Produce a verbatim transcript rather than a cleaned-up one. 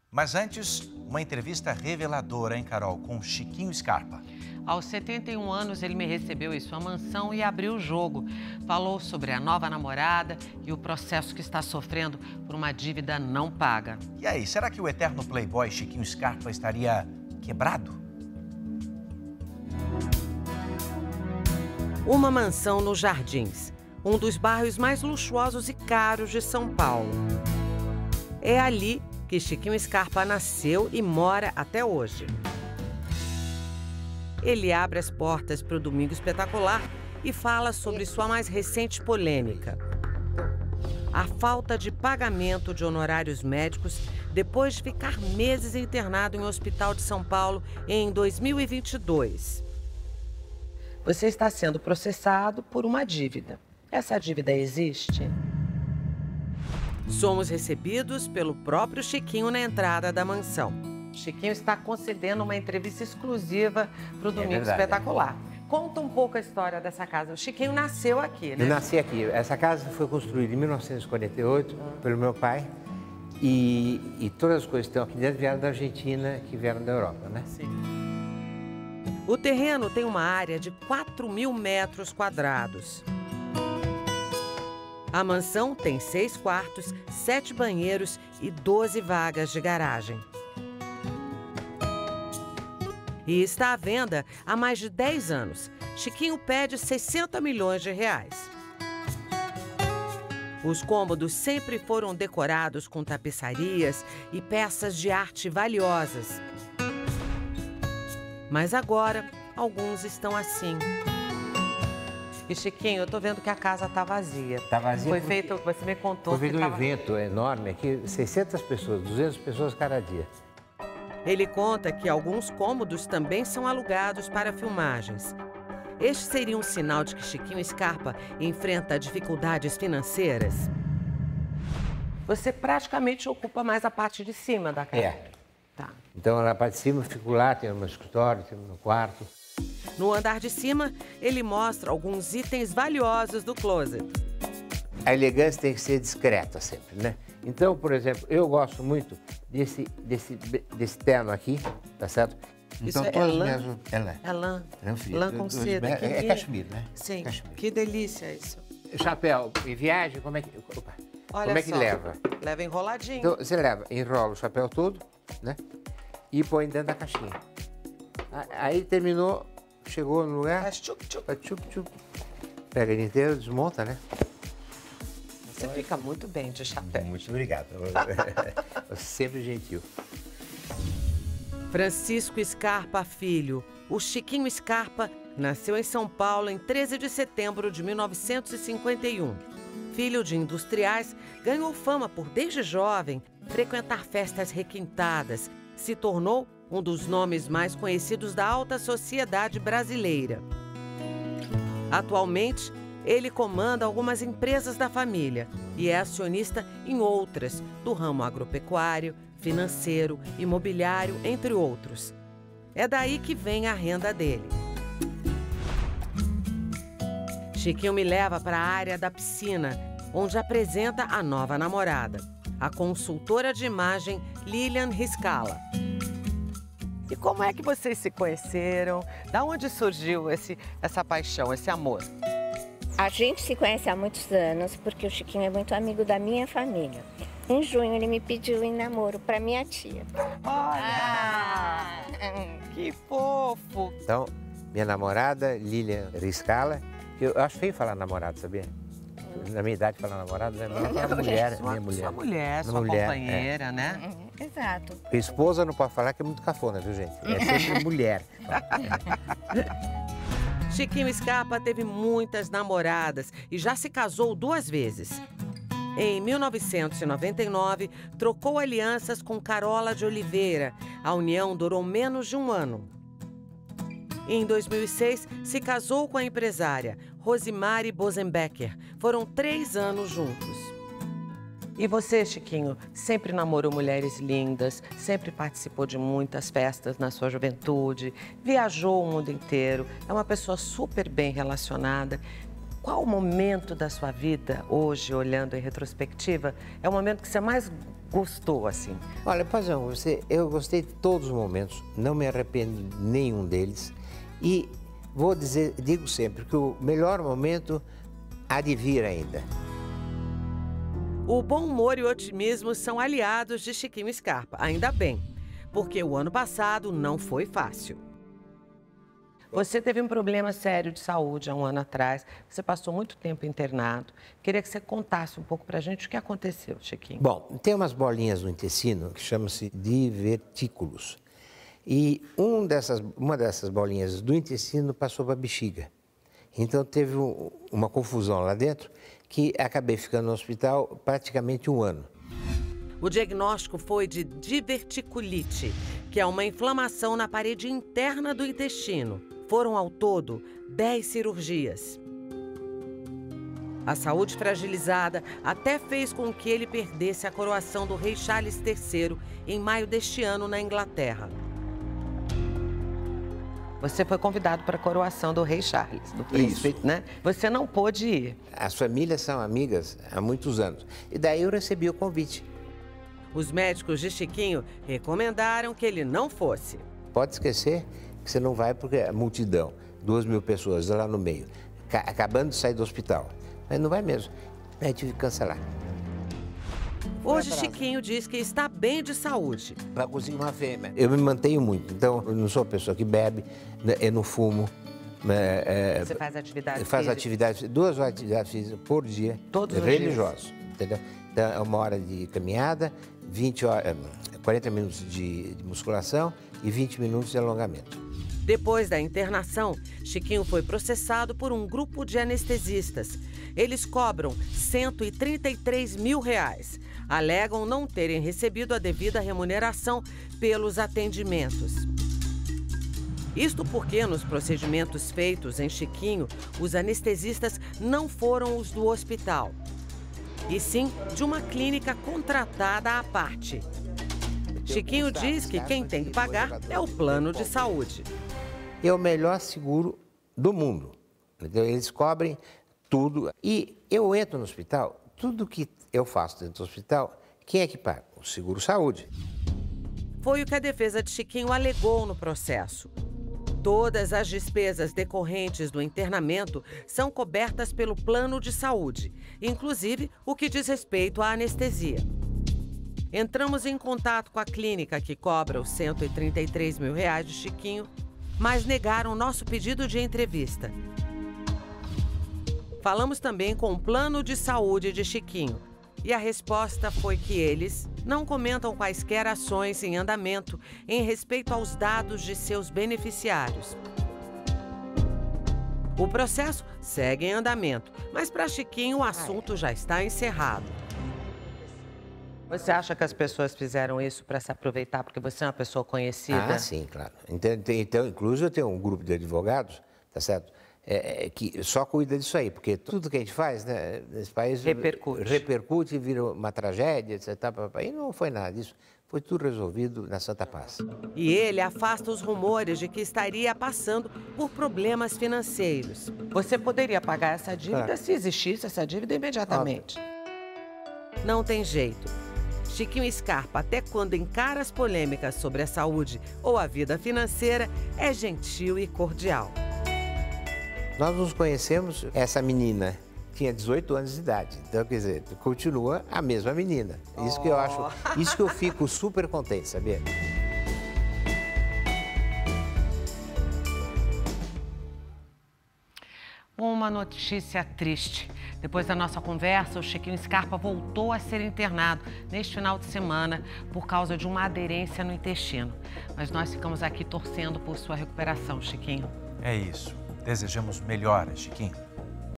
Mas antes, uma entrevista reveladora, hein, Carol, com Chiquinho Scarpa. Aos setenta e um anos, ele me recebeu em sua mansão e abriu o jogo. Falou sobre a nova namorada e o processo que está sofrendo por uma dívida não paga. E aí, será que o eterno playboy Chiquinho Scarpa estaria quebrado? Uma mansão nos Jardins, um dos bairros mais luxuosos e caros de São Paulo. É ali que Chiquinho Scarpa nasceu e mora até hoje. Ele abre as portas para o Domingo Espetacular e fala sobre sua mais recente polêmica. A falta de pagamento de honorários médicos depois de ficar meses internado em um hospital de São Paulo em dois mil e vinte e dois. Você está sendo processado por uma dívida. Essa dívida existe? Somos recebidos pelo próprio Chiquinho na entrada da mansão. Chiquinho está concedendo uma entrevista exclusiva para o Domingo é Espetacular. Conta um pouco a história dessa casa. O Chiquinho nasceu aqui, né? Eu nasci aqui. Essa casa foi construída em mil novecentos e quarenta e oito hum. pelo meu pai. E, e todas as coisas que estão aqui dentro vieram da Argentina, que vieram da Europa, né? Sim. O terreno tem uma área de quatro mil metros quadrados. A mansão tem seis quartos, sete banheiros e doze vagas de garagem. E está à venda há mais de dez anos. Chiquinho pede sessenta milhões de reais. Os cômodos sempre foram decorados com tapeçarias e peças de arte valiosas. Mas agora, alguns estão assim. E, Chiquinho, eu tô vendo que a casa tá vazia. Tá vazia? Foi feito, você me contou. Foi feito um tava... evento enorme aqui, seiscentas pessoas, duzentas pessoas cada dia. Ele conta que alguns cômodos também são alugados para filmagens. Este seria um sinal de que Chiquinho Scarpa enfrenta dificuldades financeiras? Você praticamente ocupa mais a parte de cima da casa. É. Tá. Então, na parte de cima, eu fico lá, tenho no meu escritório, tenho no meu quarto. No andar de cima, ele mostra alguns itens valiosos do closet. A elegância tem que ser discreta sempre, né? Então, por exemplo, eu gosto muito desse, desse, desse terno aqui, tá certo? Isso então, é todas lã? minhas... É lã. É lã. Transfio. Lã com seda. É, Que é que... cachemir, né? Sim. Cachemir. Que delícia isso. Chapéu, em viagem, como é que... Opa. Olha como é que só. leva? Leva enroladinho. Então, você leva, enrola o chapéu todo, né? E põe dentro da caixinha. Aí terminou, chegou no lugar... Faz tchup, tchup. Faz tchup, tchup. Pega ele inteiro, desmonta, né? Você fica muito bem de chapéu. Muito obrigado. Sempre gentil. Francisco Scarpa Filho, o Chiquinho Scarpa, nasceu em São Paulo em treze de setembro de mil novecentos e cinquenta e um. Filho de industriais, ganhou fama por, desde jovem, frequentar festas requintadas. Se tornou um dos nomes mais conhecidos da alta sociedade brasileira. Atualmente, ele comanda algumas empresas da família e é acionista em outras, do ramo agropecuário, financeiro, imobiliário, entre outros. É daí que vem a renda dele. Chiquinho me leva para a área da piscina, onde apresenta a nova namorada, a consultora de imagem Lilian Riscala. E como é que vocês se conheceram? Da onde surgiu esse, essa paixão, esse amor? A gente se conhece há muitos anos, porque o Chiquinho é muito amigo da minha família. Em junho, ele me pediu em namoro para minha tia. Olha! Ah. Que fofo! Então, minha namorada, Lilian Riscala, eu acho feio falar namorado, sabia? Na minha idade, falar namorado, né? Não, não, mulher, sua, minha mulher. Sua mulher, sua mulher, companheira, é. né? Exato. Porque esposa não pode falar que é muito cafona, viu, gente? É sempre mulher. Chiquinho Scarpa teve muitas namoradas e já se casou duas vezes. Em mil novecentos e noventa e nove, trocou alianças com Carola de Oliveira. A união durou menos de um ano. Em dois mil e seis, se casou com a empresária Rosimari Bosenbecker. Foram três anos juntos. E você, Chiquinho, sempre namorou mulheres lindas, sempre participou de muitas festas na sua juventude, viajou o mundo inteiro, é uma pessoa super bem relacionada. Qual o momento da sua vida, hoje, olhando em retrospectiva, é o momento que você mais gostou, assim? Olha, Pazão, você, eu gostei de todos os momentos, não me arrependo de nenhum deles. E vou dizer, digo sempre que o melhor momento há de vir ainda. O bom humor e o otimismo são aliados de Chiquinho Scarpa, ainda bem, porque o ano passado não foi fácil. Você teve um problema sério de saúde há um ano atrás, você passou muito tempo internado. Queria que você contasse um pouco pra gente o que aconteceu, Chiquinho. Bom, tem umas bolinhas no intestino que chamam-se divertículos. E um dessas, uma dessas bolinhas do intestino passou para a bexiga. Então teve um, uma confusão lá dentro que acabei ficando no hospital praticamente um ano. O diagnóstico foi de diverticulite, que é uma inflamação na parede interna do intestino. Foram ao todo dez cirurgias. A saúde fragilizada até fez com que ele perdesse a coroação do rei Charles terceiro em maio deste ano na Inglaterra. Você foi convidado para a coroação do rei Charles, do príncipe, Isso. né? Você não pôde ir. As famílias são amigas há muitos anos. E daí eu recebi o convite. Os médicos de Chiquinho recomendaram que ele não fosse. Pode esquecer que você não vai porque é multidão, duas mil pessoas lá no meio, acabando de sair do hospital. Mas não vai mesmo. Aí tive que cancelar. Hoje, Chiquinho diz que está bem de saúde. Para conseguir uma fêmea. Eu me mantenho muito, então eu não sou uma pessoa que bebe, eu não fumo. É, Você faz atividade faz física? atividade, duas atividades físicas por dia. Todos os religiosos, dias? Entendeu? Então é uma hora de caminhada, vinte horas, quarenta minutos de, de musculação e vinte minutos de alongamento. Depois da internação, Chiquinho foi processado por um grupo de anestesistas. Eles cobram cento e trinta e três mil reais. Alegam não terem recebido a devida remuneração pelos atendimentos. Isto porque nos procedimentos feitos em Chiquinho, os anestesistas não foram os do hospital, e sim de uma clínica contratada à parte. Chiquinho diz que quem tem que pagar é o plano de saúde. É o melhor seguro do mundo. Entendeu? Eles cobrem tudo. E eu entro no hospital, tudo que eu faço dentro do hospital, quem é que paga? O seguro-saúde. Foi o que a defesa de Chiquinho alegou no processo. Todas as despesas decorrentes do internamento são cobertas pelo plano de saúde, inclusive o que diz respeito à anestesia. Entramos em contato com a clínica que cobra os cento e trinta e três mil reais de Chiquinho, mas negaram nosso pedido de entrevista. Falamos também com o plano de saúde de Chiquinho e a resposta foi que eles não comentam quaisquer ações em andamento em respeito aos dados de seus beneficiários. O processo segue em andamento, mas para Chiquinho o assunto já está encerrado. Você acha que as pessoas fizeram isso para se aproveitar porque você é uma pessoa conhecida? Ah, sim, claro. Então, então inclusive, eu tenho um grupo de advogados, tá certo? É, é, que só cuida disso aí, porque tudo que a gente faz, né, nesse país repercute, repercute e vira uma tragédia, etcétera. E não foi nada disso. Foi tudo resolvido na Santa Paz. E ele afasta os rumores de que estaria passando por problemas financeiros. Você poderia pagar essa dívida claro. Se existisse essa dívida imediatamente. Óbvio. Não tem jeito. Chiquinho Scarpa, até quando encara as polêmicas sobre a saúde ou a vida financeira, é gentil e cordial. Nós nos conhecemos, essa menina tinha dezoito anos de idade, então, quer dizer, continua a mesma menina. Isso oh. que eu acho, isso que eu fico super contente, sabia? Uma notícia triste. Depois da nossa conversa, o Chiquinho Scarpa voltou a ser internado neste final de semana por causa de uma aderência no intestino. Mas nós ficamos aqui torcendo por sua recuperação, Chiquinho. É isso. Desejamos melhoras, Chiquinho.